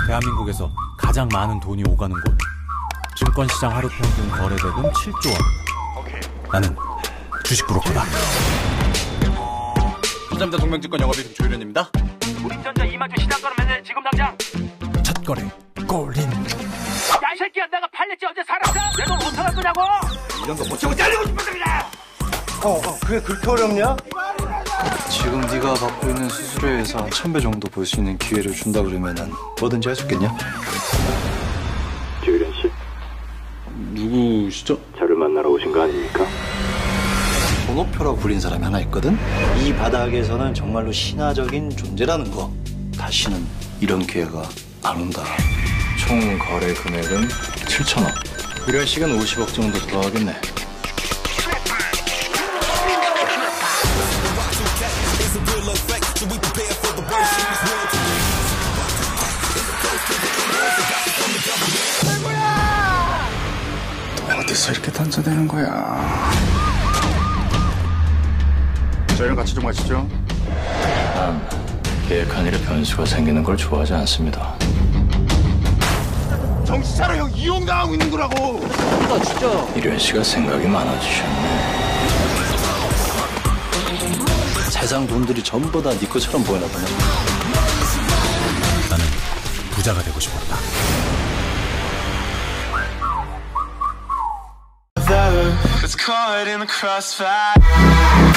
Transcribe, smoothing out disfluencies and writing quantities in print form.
대한민국에서 가장 많은 돈이 오가는 곳. 증권시장 하루 평균 거래대금 7조 원. 나는 주식 브로커다. 삼성전자 동명증권 영업이름 조유련입니다. 우리전자 이마주 시장 걸으면 지금 당장. 첫 거래 골인. 야, 이 새끼야, 내가 팔렸지 언제 살았어? 내 돈 어떡할 거냐고. 이런 거 못 치고 잘리고 싶어서 그냥. 그게 그렇게 어렵냐? 지금 네가 받고 있는 수수료에서 1000배 정도 벌 수 있는 기회를 준다 그러면은 뭐든지 할 수 있겠냐? 조유련 씨, 누구시죠? 저를 만나러 오신 거 아닙니까? 번호표로 불린 사람이 하나 있거든? 이 바닥에서는 정말로 신화적인 존재라는 거. 다시는 이런 기회가 안 온다. 총 거래 금액은 7천억. 유련식은 50억 정도 들어가겠네. 어디서 이렇게 던져대는 거야? 저희랑 같이 좀 가시죠. 난 계획한 일에 변수가 생기는 걸 좋아하지 않습니다. 정신 차려, 형. 이용당하고 있는 거라고. 유련 씨가 생각이 많아지셨네. 세상 돈들이 전부 다 네 것처럼 보이나 보네. 나는 부자가 되고 싶었다. It's caught in the crossfire.